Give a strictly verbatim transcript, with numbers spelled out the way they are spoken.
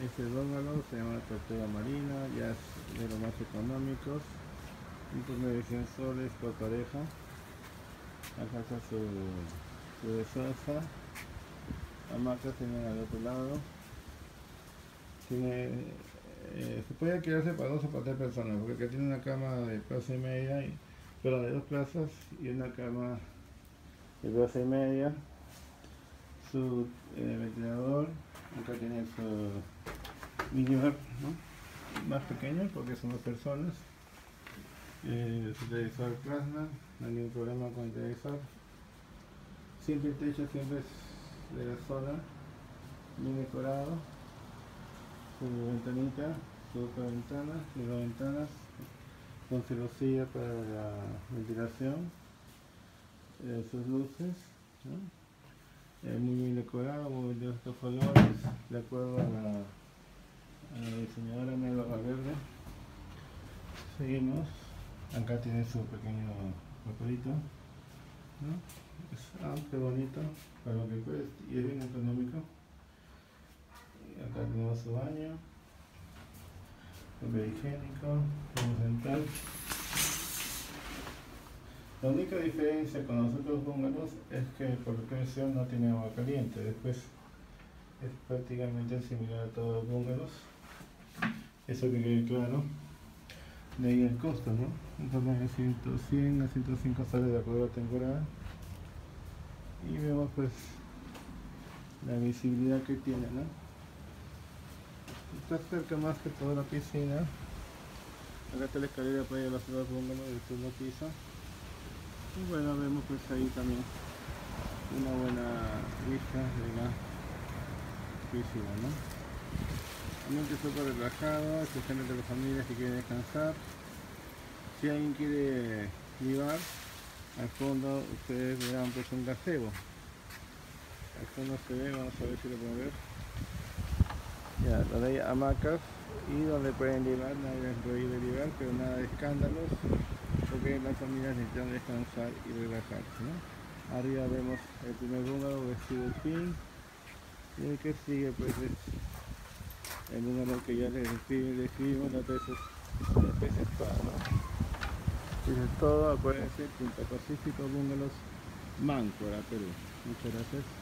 Este bungalow se llama Tortuga Marina, ya es de los más económicos, ciento noventa y cinco soles por pareja. Acá está su, su desalza, hamacas tienen al otro lado, tiene, eh, se puede quedarse para dos o para tres personas, porque acá tiene una cama de plaza y media, y, pero de dos plazas y una cama de plaza y media, su eh, ventilador, acá tiene su minibar, ¿no? Más pequeño porque son dos personas, eh, su televisor plasma, no hay ningún problema con el televisor, siempre el techo siempre es de la zona, bien decorado, su ventanita, su otra ventana, y dos ventanas con celosía para la ventilación, eh, sus luces, ¿no? Eh, muy bien decorado, muy bien de estos colores, de acuerdo a la, a la diseñadora Melo Valverde. Seguimos, acá tiene su pequeño papelito, ¿no? Es amplio, bonito, para lo que cuesta y es bien económico. Y acá tenemos su baño, papel higiénico, luz dental. La única diferencia con los otros bungalows es que por precio no tiene agua caliente, después es prácticamente similar a todos los bungalows, eso que quede claro. De ahí el costo, ¿no? Entonces de cien a ciento cinco soles de acuerdo a la temporada. Y vemos pues la visibilidad que tiene, ¿no? Está cerca más que toda la piscina. Acá está la escalera para ir a los otros bungalows del segundo piso. Y bueno, vemos pues ahí también una buena vista de la piscina, ¿no? Ambiente súper relajado, especialmente las familias que quieren descansar. Si alguien quiere llevar, al fondo ustedes verán pues un gazebo. Al fondo se ve, vamos a ver si lo pueden ver. Ya, donde hay hamacas y donde pueden llevar, nadie les prohíbe llevar, pero nada de escándalos, porque las familias necesitan descansar y relajarse, ¿no? Arriba vemos el primer bungalow vestido de fin, y el que sigue pues es el bungalow que ya les describimos las veces, las veces todas, ¿no? Eso es todo, acuérdense, Punta Pacífico Bungalows, Máncora, Perú. Muchas gracias.